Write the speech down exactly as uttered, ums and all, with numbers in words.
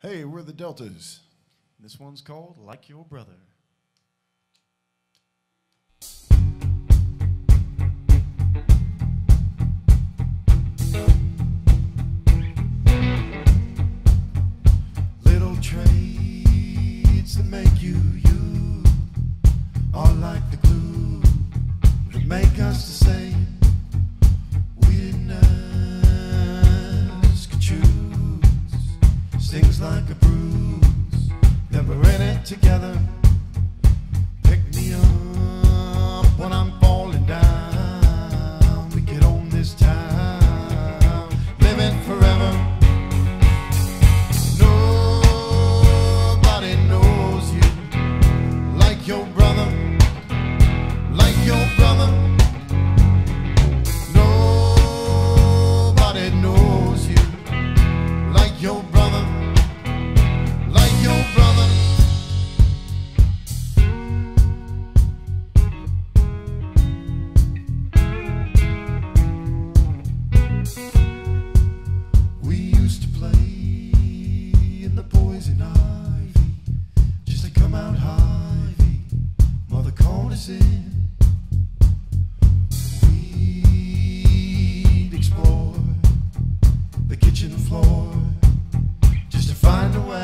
Hey, we're the Deltaz. This one's called Like Your Brother. Little traits that make you you are like the glue that make us the same. We didn't ask to choose. Stings like a bruise, never in it together. Pick me up when I'm falling down. We get on this time, living forever. Nobody knows you like your brother, like your brother. Nobody knows you like your brother. We'd explore the kitchen floor just to find a way.